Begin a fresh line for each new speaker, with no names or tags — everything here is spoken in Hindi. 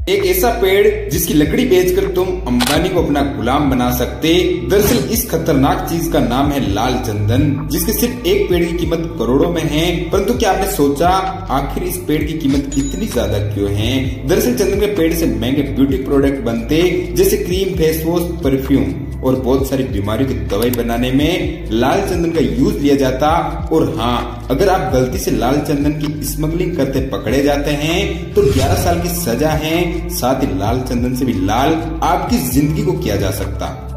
एक ऐसा पेड़ जिसकी लकड़ी बेचकर तुम अंबानी को अपना गुलाम बना सकते। दरअसल इस खतरनाक चीज का नाम है लाल चंदन, जिसके सिर्फ एक पेड़ की कीमत करोड़ों में है। परंतु क्या आपने सोचा आखिर इस पेड़ की कीमत इतनी ज्यादा क्यों है? दरअसल चंदन के पेड़ से महंगे ब्यूटी प्रोडक्ट बनते, जैसे क्रीम, फेस वॉश, परफ्यूम और बहुत सारी बीमारियों की दवाई बनाने में लाल चंदन का यूज लिया जाता। और हाँ, अगर आप गलती से लाल चंदन की स्मगलिंग करते पकड़े जाते हैं तो 11 साल की सजा है। साथ ही लाल चंदन से भी लाल आपकी जिंदगी को किया जा सकता।